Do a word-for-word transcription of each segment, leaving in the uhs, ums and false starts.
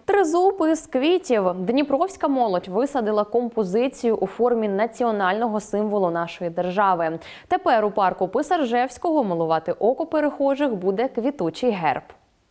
Тризуб із квітів. Дніпровська молодь висадила композицію у формі національного символу нашої держави. Тепер у парку Писаржевського милувати око перехожих буде квітучий герб.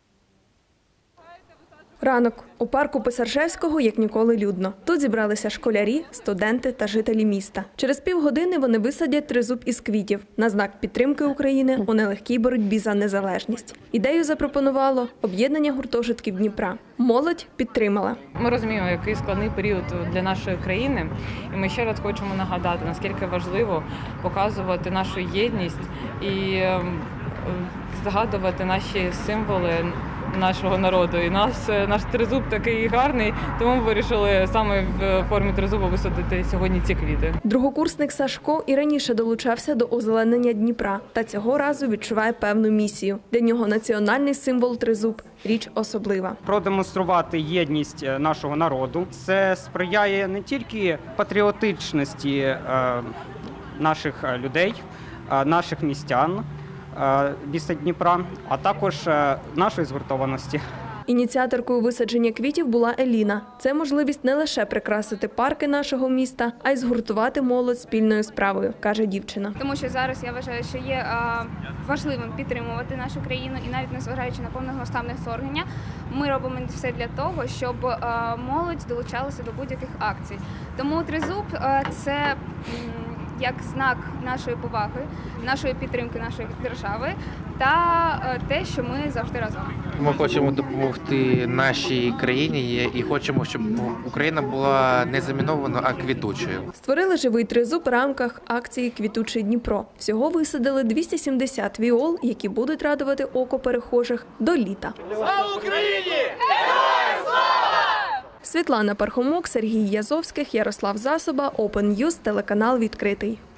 Ранок. У парку Писаржевського як ніколи людно. Тут зібралися школярі, студенти та жителі міста. Через півгодини вони висадять тризуб із квітів на знак підтримки України у нелегкій боротьбі за незалежність. Ідею запропонувало об'єднання гуртожитків Дніпра. Молодь підтримала. Ми розуміємо, який складний період для нашої країни. І ми ще раз хочемо нагадати, наскільки важливо показувати нашу єдність і згадувати наші символи нашого народу. І наш, наш тризуб такий гарний, тому ми вирішили саме в формі тризуба висадити сьогодні ці квіти. Другокурсник Сашко і раніше долучався до озеленення Дніпра, та цього разу відчуває певну місію. Для нього національний символ тризуб – річ особлива. Продемонструвати єдність нашого народу. Це сприяє не тільки патріотичності наших людей, наших містян, міста Дніпра, а також нашої згуртованості. Ініціаторкою висадження квітів була Еліна. Це можливість не лише прикрасити парки нашого міста, а й згуртувати молодь спільною справою, каже дівчина. Тому що зараз я вважаю, що є важливим підтримувати нашу країну і навіть незважаючи на повномасштабне вторгнення, ми робимо все для того, щоб молодь долучалася до будь-яких акцій. Тому тризуб – це як знак нашої поваги, нашої підтримки нашої держави та те, що ми завжди разом. Ми хочемо допомогти нашій країні і хочемо, щоб Україна була не замінована, а квітучою. Створили живий тризуб в рамках акції «Квітучий Дніпро». Всього висадили двісті сімдесят віол, які будуть радувати око перехожих до літа. Слава Україні! Героям слава! Світлана Пархомок, Сергій Язовських, Ярослав Засоба, Open News, телеканал «Відкритий».